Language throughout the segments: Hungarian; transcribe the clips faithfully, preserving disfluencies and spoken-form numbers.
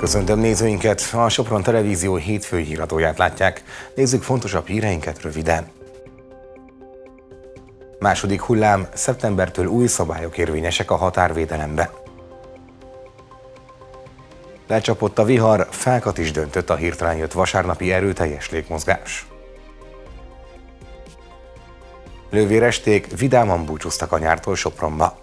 Köszöntöm nézőinket! A Sopron Televízió hétfői híradóját látják. Nézzük fontosabb híreinket röviden. Második hullám, szeptembertől új szabályok érvényesek a határvédelemben. Lecsapott a vihar, fákat is döntött a hirtelen jött vasárnapi erőteljes légmozgás. Lővéresték vidáman búcsúztak a nyártól Sopronba.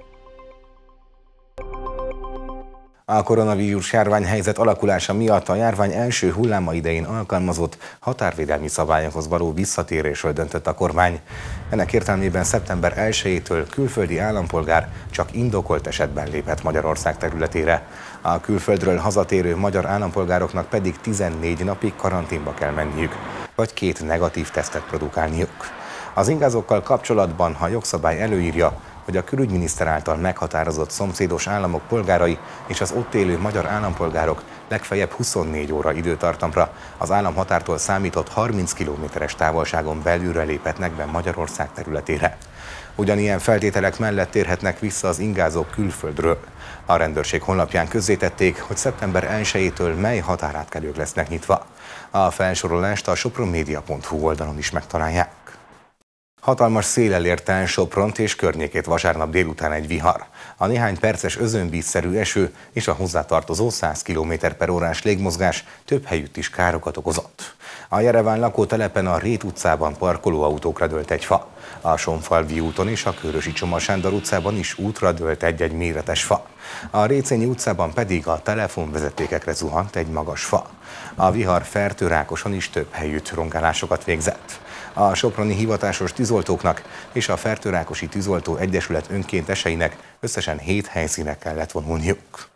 A koronavírus járványhelyzet alakulása miatt a járvány első hulláma idején alkalmazott határvédelmi szabályokhoz való visszatérésről döntött a kormány. Ennek értelmében szeptember elsejétől külföldi állampolgár csak indokolt esetben léphet Magyarország területére. A külföldről hazatérő magyar állampolgároknak pedig tizennégy napig karanténba kell menniük, vagy két negatív tesztet produkálniuk. Az ingázókkal kapcsolatban, ha jogszabály előírja, hogy a külügyminiszter által meghatározott szomszédos államok polgárai és az ott élő magyar állampolgárok legfeljebb huszonnégy óra időtartamra az államhatártól számított harminc kilométeres távolságon belülre léphetnek be Magyarország területére. Ugyanilyen feltételek mellett térhetnek vissza az ingázók külföldről. A rendőrség honlapján közzétették, hogy szeptember elsejétől mely határátkelők lesznek nyitva. A felsorolást a sopronmedia pont hu oldalon is megtalálják. Hatalmas széllel érte el Sopront és környékét vasárnap délután egy vihar. A néhány perces özönvízszerű eső és a hozzátartozó száz kilométer per órás légmozgás több helyütt is károkat okozott. A Jereván lakótelepen a Rét utcában parkolóautókra dőlt egy fa. A Sonfalvi úton és a Körösi Csoma Sándor utcában is útra dőlt egy-egy méretes fa. A Récényi utcában pedig a telefonvezetékekre zuhant egy magas fa. A vihar Fertőrákoson is több helyütt rongálásokat végzett. A soproni hivatásos tűzoltóknak és a Fertőrákosi Tűzoltó Egyesület önkénteseinek összesen hét helyszínen kellett vonulniuk.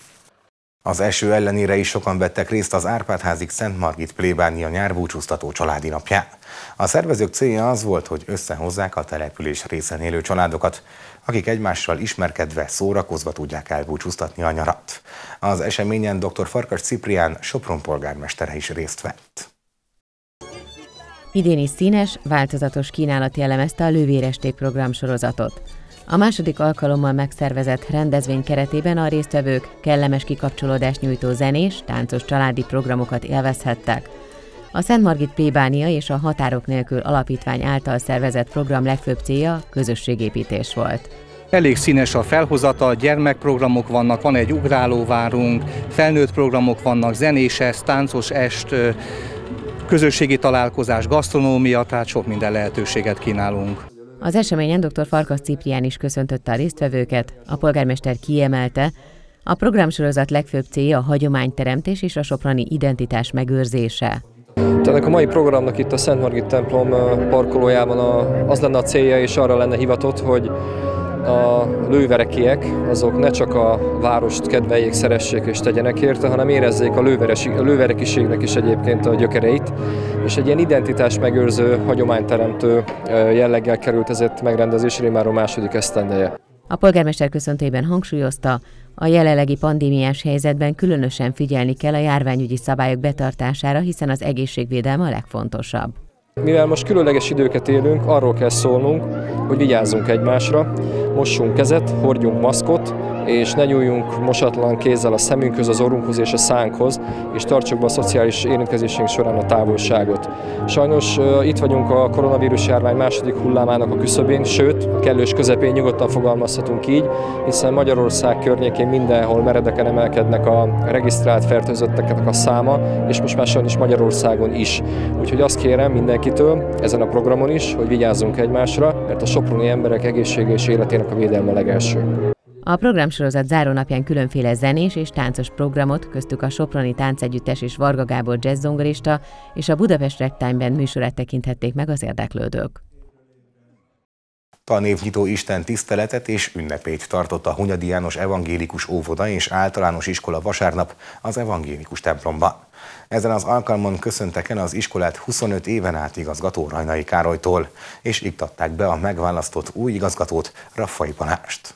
Az eső ellenére is sokan vettek részt az Árpád-házig Szent Margit plébánia nyárbúcsúztató családi napján. A szervezők célja az volt, hogy összehozzák a település részen élő családokat, akik egymással ismerkedve, szórakozva tudják elbúcsúztatni a nyarat. Az eseményen dr. Farkas Ciprián Sopron polgármestere is részt vett. Idén is színes, változatos kínálat jellemezte a Lővéresték program sorozatot. A második alkalommal megszervezett rendezvény keretében a résztvevők kellemes kikapcsolódást nyújtó zenés, táncos családi programokat élvezhettek. A Szent Margit plébánia és a Határok Nélkül Alapítvány által szervezett program legfőbb célja közösségépítés volt. Elég színes a felhozata, gyermekprogramok vannak, van egy ugrálóvárunk, felnőtt programok vannak, zenés est, táncos est, közösségi találkozás, gasztronómia, tehát sok minden lehetőséget kínálunk. Az eseményen dr. Farkas Ciprián is köszöntötte a résztvevőket, a polgármester kiemelte, a programsorozat legfőbb célja a hagyományteremtés és a soproni identitás megőrzése. Tehát a mai programnak itt a Szent Margit templom parkolójában az lenne a célja, és arra lenne hivatott, hogy a lőverekiek azok ne csak a várost kedveljék, szeressék és tegyenek érte, hanem érezzék a, a lőverekiségnek is egyébként a gyökereit, és egy ilyen identitás megőrző, hagyományteremtő jelleggel került ezért megrendezésre már a második esztendeje. A polgármester köszöntőjében hangsúlyozta, a jelenlegi pandémiás helyzetben különösen figyelni kell a járványügyi szabályok betartására, hiszen az egészségvédelme a legfontosabb. Mivel most különleges időket élünk, arról kell szólnunk, hogy vigyázzunk egymásra, mossunk kezet, hordjunk maszkot, és ne nyúljunk mosatlan kézzel a szemünkhöz, az orrunkhoz és a szánkhoz, és tartsuk be a szociális érintkezésünk során a távolságot. Sajnos uh, itt vagyunk a koronavírus járvány második hullámának a küszöbén, sőt, kellős közepén nyugodtan fogalmazhatunk így, hiszen Magyarország környékén mindenhol meredeken emelkednek a regisztrált fertőzötteknek a száma, és most már sajnos Magyarországon is. Úgyhogy azt kérem mindenkitől, ezen a programon is, hogy vigyázzunk egymásra, mert a soproni emberek egészsége és életének a védelme a legelső. A programsorozat zárónapján különféle zenés és táncos programot, köztük a Soproni Táncegyüttes és Varga Gábor jazzzongorista és a Budapest Ragtime Band műsorát tekinthették meg az érdeklődők. Tanévnyitó Isten tiszteletet és ünnepét tartott a Hunyadi János Evangélikus Óvoda és Általános Iskola vasárnap az evangélikus templomban. Ezen az alkalmon köszöntek el az iskolát huszonöt éven át igazgató Rajnai Károlytól, és iktatták be a megválasztott új igazgatót, Raffai Balást.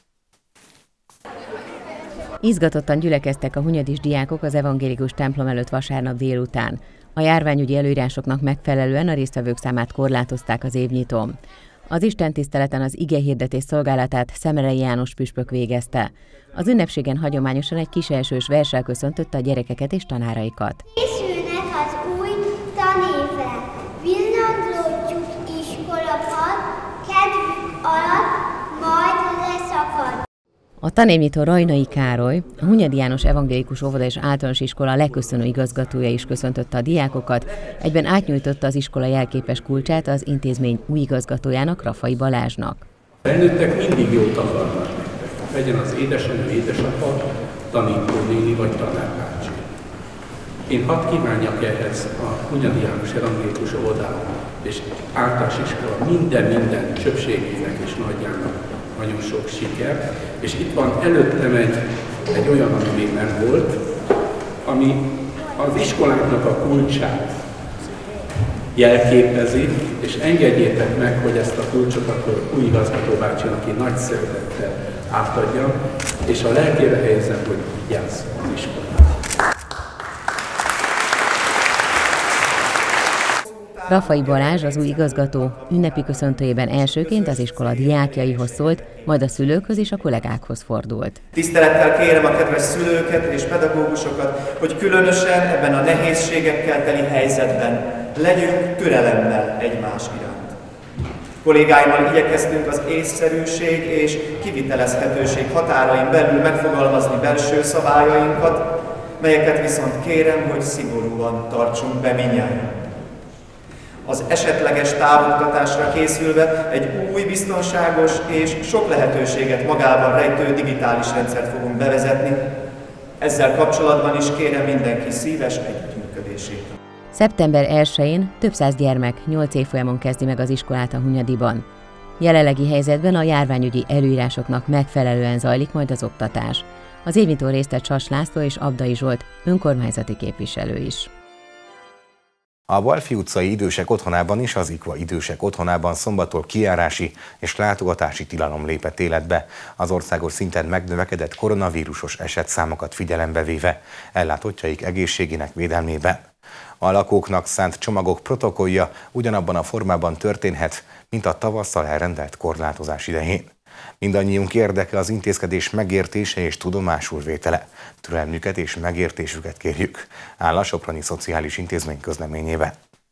Izgatottan gyülekeztek a hunyadis diákok az evangélikus templom előtt vasárnap délután. A járványügyi előírásoknak megfelelően a résztvevők számát korlátozták az évnyitón. Az istentiszteleten az igehirdetés szolgálatát Szemerei János püspök végezte. Az ünnepségen hagyományosan egy kiselsős verssel köszöntötte a gyerekeket és tanáraikat. Készülnek az új tanévre, villandótjuk iskolapad, kedvük alatt majd leszakad. A tanévnyitó Rajnai Károly, a Hunyadi János Evangélikus Óvoda és Általános Iskola leköszönő igazgatója is köszöntötte a diákokat, egyben átnyújtotta az iskola jelképes kulcsát az intézmény új igazgatójának, Rafai Balázsnak. A felnőttek mindig jót akarnak nektek. Legyen az édesanyja, édesapa, tanítónéni vagy tanárbácsi. Én hadd kívánjak ehhez a Hunyadi János Evangélikus Óvoda és Általános Iskola minden-minden csöpségének és nagyjának nagyon sok siker, és itt van előttem egy, egy olyan, ami még nem volt, ami az iskoláknak a kulcsát jelképezi, és engedjétek meg, hogy ezt a kulcsot akkor új igazgató bácsinak én nagy szeretettel átadjam, és a lelkére helyezem, hogy vigyázz az iskolát. Rafai Balázs, az új igazgató ünnepi köszöntőjében elsőként az iskola diákjaihoz szólt, majd a szülőkhöz és a kollégákhoz fordult. Tisztelettel kérem a kedves szülőket és pedagógusokat, hogy különösen ebben a nehézségekkel teli helyzetben legyünk türelemmel egymás iránt. Kollégáimmal igyekeztünk az észszerűség és kivitelezhetőség határain belül megfogalmazni belső szabályainkat, melyeket viszont kérem, hogy szigorúan tartsunk be mindnyájan. Az esetleges távoktatásra készülve egy új, biztonságos és sok lehetőséget magában rejtő digitális rendszert fogunk bevezetni. Ezzel kapcsolatban is kérem mindenki szíves együttműködését. szeptember elsején több száz gyermek nyolc évfolyamon kezdi meg az iskolát a Hunyadiban. Jelenlegi helyzetben a járványügyi előírásoknak megfelelően zajlik majd az oktatás. Az évnyitón részt vett Sas László és Abdai Zsolt önkormányzati képviselő is. A Balfi utcai idősek otthonában és az Ikva idősek otthonában szombattól kijárási és látogatási tilalom lépett életbe, az országos szinten megnövekedett koronavírusos esetszámokat figyelembe véve ellátottjaik egészségének védelmében. A lakóknak szánt csomagok protokollja ugyanabban a formában történhet, mint a tavasszal elrendelt korlátozás idején. Mindannyiunk érdeke az intézkedés megértése és tudomásul vétele. Türelmüket és megértésüket kérjük, áll a Soproni Szociális Intézmény közleményében.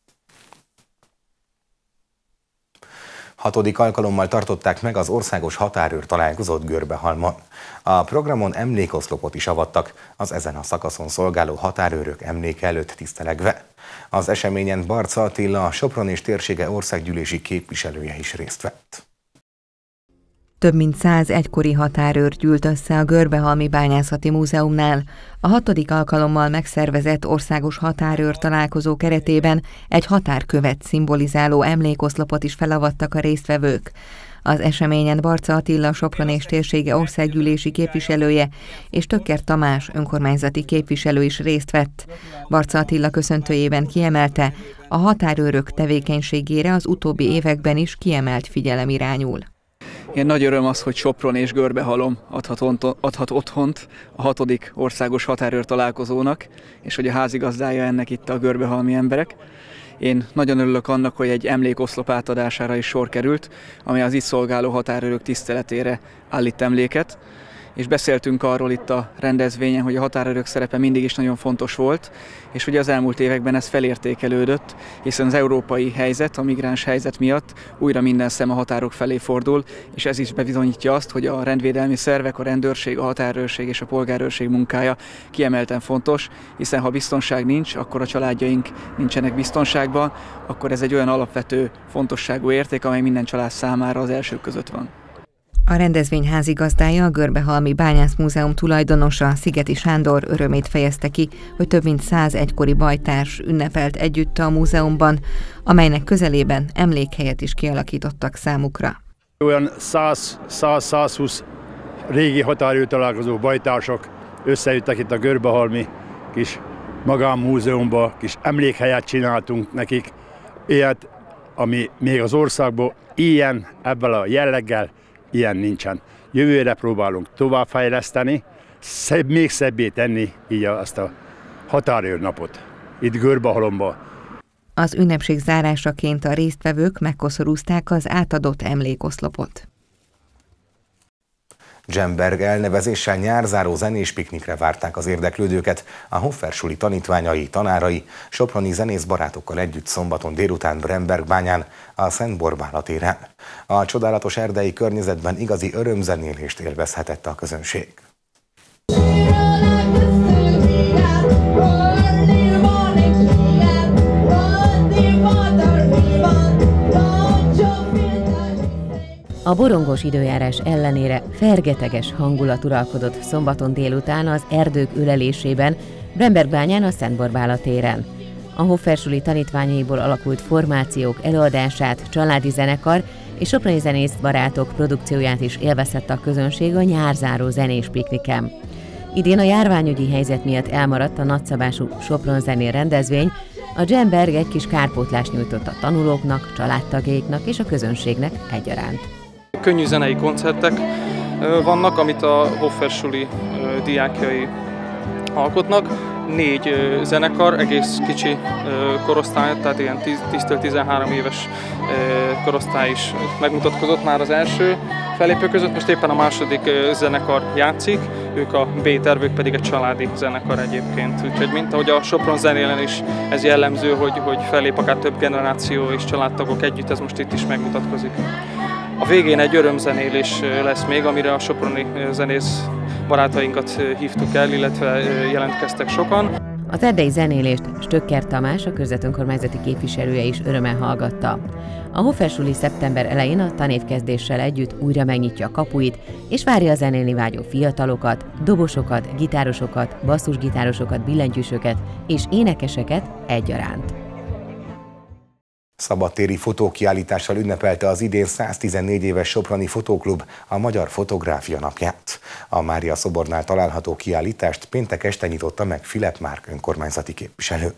Hatodik alkalommal tartották meg az országos határőr találkozót Görbehalmon. A programon emlékoszlopot is avattak, az ezen a szakaszon szolgáló határőrök emléke előtt tisztelegve. Az eseményen Barca Attila, a Sopron és térsége országgyűlési képviselője is részt vett. Több mint száz egykori határőr gyűlt össze a Görbehalmi Bányászati Múzeumnál. A hatodik alkalommal megszervezett országos határőr találkozó keretében egy határkövet szimbolizáló emlékoszlopot is felavattak a résztvevők. Az eseményen Barca Attila, Sopron és térsége országgyűlési képviselője és Tökker Tamás önkormányzati képviselő is részt vett. Barca Attila köszöntőjében kiemelte, a határőrök tevékenységére az utóbbi években is kiemelt figyelem irányul. Ilyen nagy öröm az, hogy Sopron és Görbehalom adhat, adhat otthont a hatodik országos határőr találkozónak, és hogy a házigazdája ennek itt a görbehalmi emberek. Én nagyon örülök annak, hogy egy emlékoszlop átadására is sor került, amely az itt szolgáló határőrök tiszteletére állít emléket. És beszéltünk arról itt a rendezvényen, hogy a határőrök szerepe mindig is nagyon fontos volt, és hogy az elmúlt években ez felértékelődött, hiszen az európai helyzet, a migráns helyzet miatt újra minden szem a határok felé fordul, és ez is bebizonyítja azt, hogy a rendvédelmi szervek, a rendőrség, a határőrség és a polgárőrség munkája kiemelten fontos, hiszen ha biztonság nincs, akkor a családjaink nincsenek biztonságban, akkor ez egy olyan alapvető fontosságú érték, amely minden család számára az elsők között van. A rendezvény házigazdája, a Görbehalmi Bányászmúzeum tulajdonosa, Szigeti Sándor örömét fejezte ki, hogy több mint száz egykori bajtárs ünnepelt együtt a múzeumban, amelynek közelében emlékhelyet is kialakítottak számukra. Olyan száz-százhúsz régi határőr találkozó bajtársak összejöttek itt a Görbehalmi kis magánmúzeumba, kis emlékhelyet csináltunk nekik, ilyet, ami még az országban ilyen, ebben a jelleggel, ilyen nincsen. Jövőre próbálunk továbbfejleszteni, szebb, még szebbé tenni így azt a határőrnapot itt Görbehalomban. Az ünnepség zárásaként a résztvevők megkoszorúzták az átadott emlékoszlopot. Dzsemberg elnevezéssel nyárzáró zenés piknikre várták az érdeklődőket a Hoffer suli tanítványai, tanárai, soproni zenész barátokkal együtt szombaton délután Brembergbányán, a Szent Borbála téren. A csodálatos erdei környezetben igazi örömzenélést élvezhetett a közönség. A borongos időjárás ellenére fergeteges hangulat uralkodott szombaton délután az erdők ölelésében, Brembergbányán a Szent Borbála téren. A Hoffer suli tanítványaiból alakult formációk előadását, családi zenekar és soproni zenész barátok produkcióját is élvezhette a közönség a nyárzáró zenés pikniken. Idén a járványügyi helyzet miatt elmaradt a nagyszabású Sopron zenér rendezvény, a Dzsemberg egy kis kárpótlást nyújtott a tanulóknak, családtagjaiknak és a közönségnek egyaránt. Könnyű zenei koncertek vannak, amit a Hoffer suli diákjai alkotnak. Négy zenekar, egész kicsi korosztály, tehát ilyen tíztől tizenhárom éves korosztály is megmutatkozott már az első fellépő között. Most éppen a második zenekar játszik, ők a B-terv, ők pedig egy családi zenekar egyébként. Úgyhogy mint ahogy a Sopron zenélen is ez jellemző, hogy, hogy fellép akár több generáció és családtagok együtt, ez most itt is megmutatkozik. A végén egy örömzenélés lesz még, amire a soproni zenész barátainkat hívtuk el, illetve jelentkeztek sokan. Az erdei zenélést Stöcker Tamás, a körzető önkormányzati képviselője is örömmel hallgatta. A Hoffer suli szeptember elején a tanévkezdéssel együtt újra megnyitja a kapuit, és várja a zenélni vágyó fiatalokat, dobosokat, gitárosokat, basszusgitárosokat, billentyűsöket és énekeseket egyaránt. Szabadtéri fotókiállítással ünnepelte az idén száztizennégy éves Soproni Fotóklub a Magyar Fotográfia Napját. A Mária szobornál található kiállítást péntek este nyitotta meg Filip Márk önkormányzati képviselő.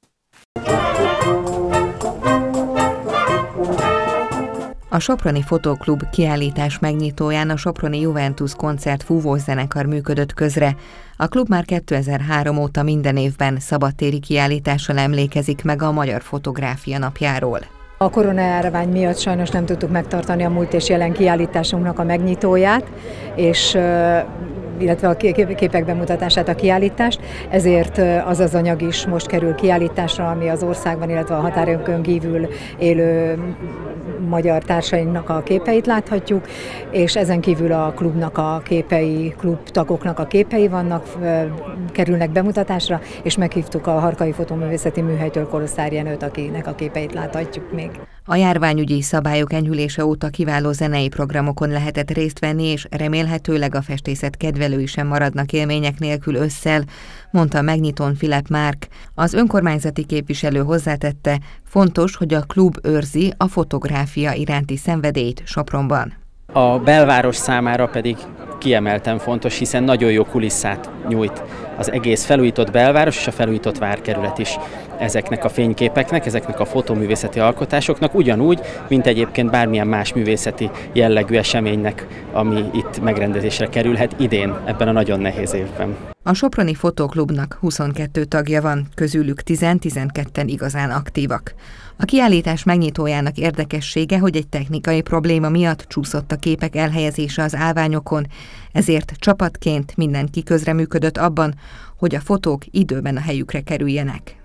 A Soproni Fotóklub kiállítás megnyitóján a Soproni Juventus koncert fúvós zenekar működött közre. A klub már kétezer-három óta minden évben szabadtéri kiállítással emlékezik meg a Magyar Fotográfia Napjáról. A koronajárvány miatt sajnos nem tudtuk megtartani a múlt és jelen kiállításunknak a megnyitóját, és illetve a képek bemutatását, a kiállítást, ezért az az anyag is most kerül kiállításra, ami az országban, illetve a határokon kívül élő magyar társainknak a képeit láthatjuk, és ezen kívül a klubnak a képei, klubtagoknak a képei vannak, kerülnek bemutatásra, és meghívtuk a Harkai Fotóművészeti Műhelytől Kolosszár Jenőt, akinek a képeit láthatjuk még. A járványügyi szabályok enyhülése óta kiváló zenei programokon lehetett részt venni, és remélhetőleg a festészet kedvelői sem maradnak élmények nélkül ősszel, mondta megnyitón Filip Márk. Az önkormányzati képviselő hozzátette, fontos, hogy a klub őrzi a fotográfia iránti szenvedélyt Sopronban. A belváros számára pedig kiemelten fontos, hiszen nagyon jó kulisszát nyújt az egész felújított belváros és a felújított várkerület is ezeknek a fényképeknek, ezeknek a fotóművészeti alkotásoknak, ugyanúgy, mint egyébként bármilyen más művészeti jellegű eseménynek, ami itt megrendezésre kerülhet idén, ebben a nagyon nehéz évben. A Soproni Fotóklubnak huszonkettő tagja van, közülük tíz-tizenketten igazán aktívak. A kiállítás megnyitójának érdekessége, hogy egy technikai probléma miatt csúszott a képek elhelyezése az állványokon, ezért csapatként mindenki közreműködött abban, hogy a fotók időben a helyükre kerüljenek.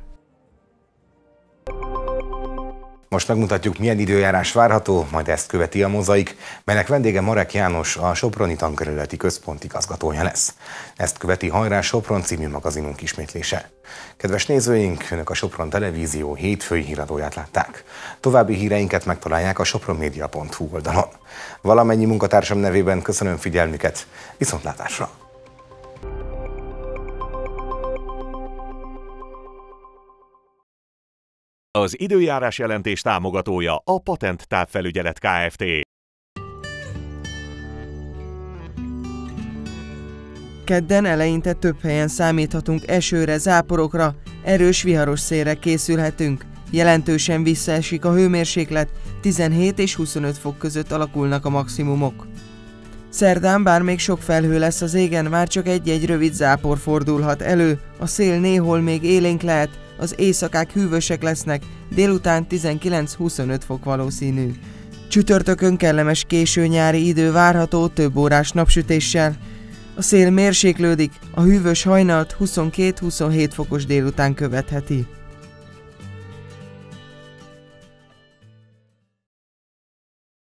Most megmutatjuk, milyen időjárás várható, majd ezt követi a mozaik, melynek vendége Marek János, a Soproni Tankerületi Központ igazgatója lesz. Ezt követi Hajrá Sopron című magazinunk ismétlése. Kedves nézőink, Önök a Sopron Televízió hétfői híradóját látták. További híreinket megtalálják a sopronmedia pont hu oldalon. Valamennyi munkatársam nevében köszönöm figyelmüket, viszontlátásra! Az időjárás jelentés támogatója a Patent Távfelügyelet Kft. Kedden eleinte több helyen számíthatunk esőre, záporokra, erős viharos szélre készülhetünk. Jelentősen visszaesik a hőmérséklet, tizenhét és huszonöt fok között alakulnak a maximumok. Szerdán bár még sok felhő lesz az égen, már csak egy-egy rövid zápor fordulhat elő, a szél néhol még élénk lehet, az éjszakák hűvösek lesznek, délután tizenkilenc-huszonöt fok valószínű. Csütörtökön kellemes késő nyári idő várható több órás napsütéssel. A szél mérséklődik, a hűvös hajnalt huszonkét-huszonhét fokos délután követheti.